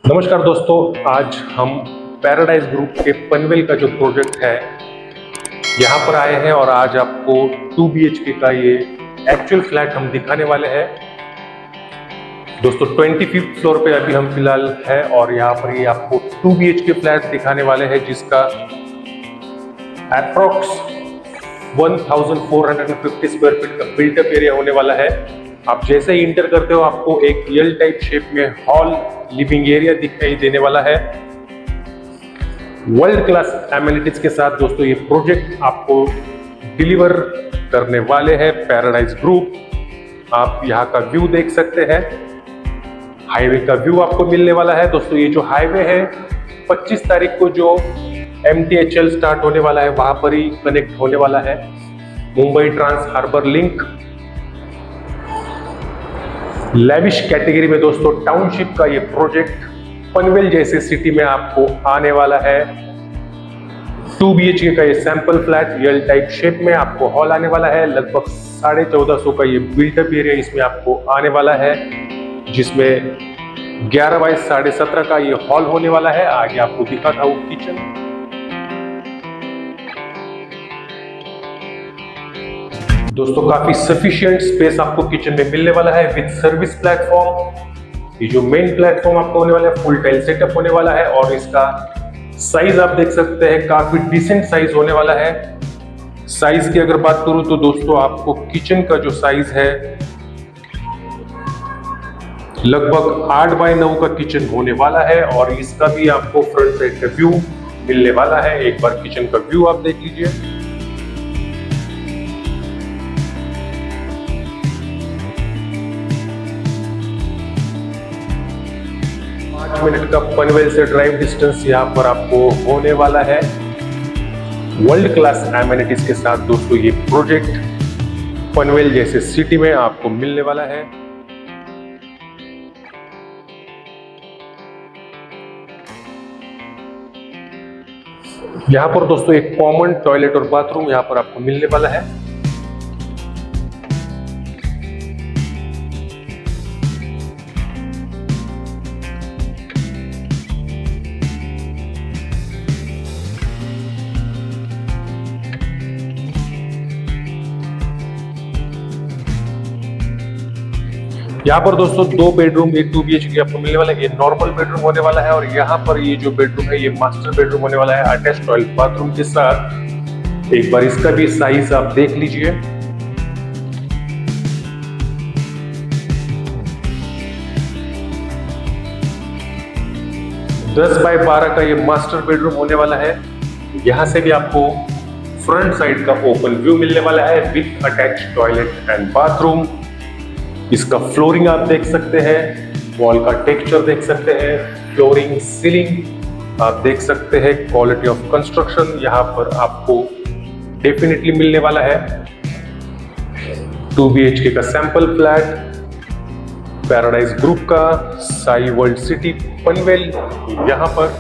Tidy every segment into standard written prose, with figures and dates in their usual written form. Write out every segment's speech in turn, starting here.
नमस्कार दोस्तों, आज हम पैराडाइज ग्रुप के पनवेल का जो प्रोजेक्ट है यहाँ पर आए हैं और आज आपको 2 BHK का ये एक्चुअल फ्लैट हम दिखाने वाले हैं। दोस्तों 25th फ्लोर पे अभी हम फिलहाल है और यहाँ पर ये आपको 2 BHK फ्लैट दिखाने वाले हैं जिसका अप्रोक्स 1450 स्क्वायर फीट का बिल्टअप एरिया होने वाला है। आप जैसे ही इंटर करते हो आपको एक एल टाइप शेप में हॉल लिविंग एरिया दिखाई देने वाला है। वर्ल्ड क्लास एमिनिटीज के साथ दोस्तों ये प्रोजेक्ट आपको डिलीवर करने वाले हैं पैराडाइज ग्रुप। आप यहाँ का व्यू देख सकते हैं, हाईवे का व्यू आपको मिलने वाला है। दोस्तों ये जो हाईवे है 25 तारीख को जो MTHL स्टार्ट होने वाला है वहां पर ही कनेक्ट होने वाला है। Mumbai trans harbour link lavish category में दोस्तों टाउनशिप का ये प्रोजेक्ट पनवेल जैसे सिटी में आपको आने वाला है। 2 BHK का ये sample flat L type shape में आपको हॉल आने वाला है। लगभग 1450 का ये बिल्टअप एरिया इसमें आपको आने वाला है, जिसमें 11 बाय 17.5 का ये हॉल होने वाला है। आगे आपको दिखाता हूँ किचन। दोस्तों काफी सफिशिएंट स्पेस आपको किचन में मिलने वाला है विद सर्विस प्लेटफॉर्म। ये जो मेन प्लेटफॉर्म आपको होने वाला है फुल टाइल सेटअप होने वाला है और इसका साइज आप देख सकते हैं काफी डिसेंट साइज होने वाला है। साइज की अगर बात करूं तो दोस्तों आपको किचन का जो साइज है लगभग 8 बाय 9 का किचन होने वाला है और इसका भी आपको फ्रंट साइड का व्यू मिलने वाला है। एक बार किचन का व्यू आप देख लीजिए। 5 मिनट का पनवेल से ड्राइव डिस्टेंस यहाँ पर आपको होने वाला है। वर्ल्ड क्लास एमिनिटीज के साथ दोस्तों ये प्रोजेक्ट पनवेल जैसे सिटी में आपको मिलने वाला है। यहाँ पर दोस्तों एक कॉमन टॉयलेट और बाथरूम यहाँ पर आपको मिलने वाला है। यहाँ पर दोस्तों 2 बेडरूम एक 2 BHK आपको मिलने वाला है। ये नॉर्मल बेडरूम होने वाला है और यहाँ पर ये जो बेडरूम है ये मास्टर बेडरूम होने वाला है अटैच टॉयलेट बाथरूम के साथ। एक बार इसका भी साइज आप देख लीजिए। दस बाय 12 का ये मास्टर बेडरूम होने वाला है। यहाँ से भी आपको फ्रंट साइड का ओपन व्यू मिलने वाला है with attach toilet and bathroom. इसका फ्लोरिंग आप देख सकते हैं, वॉल का टेक्सचर देख सकते हैं, फ्लोरिंग सीलिंग आप देख सकते हैं। क्वालिटी ऑफ कंस्ट्रक्शन यहाँ पर आपको डेफिनेटली मिलने वाला है। 2 BHK का सैंपल फ्लैट पैराडाइज ग्रुप का साई वर्ल्ड सिटी पनवेल यहाँ पर।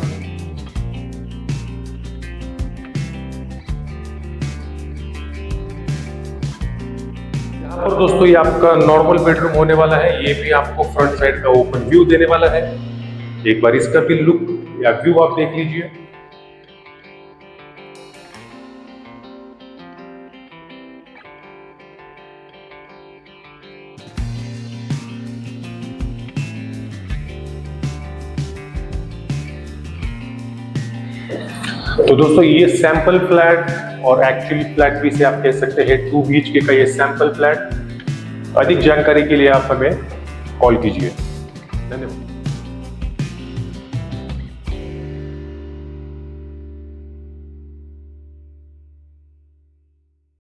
और दोस्तों ये आपका नॉर्मल बेडरूम होने वाला है। ये भी आपको फ्रंट साइड का ओपन व्यू देने वाला है। एक बार इसका भी लुक या व्यू आप देख लीजिए। तो दोस्तों ये सैंपल फ्लैट और एक्चुअली फ्लैट भी से आप कह सकते हैं 2 BHK का ये सैंपल फ्लैट। अधिक जानकारी के लिए आप हमें कॉल कीजिए। धन्यवाद।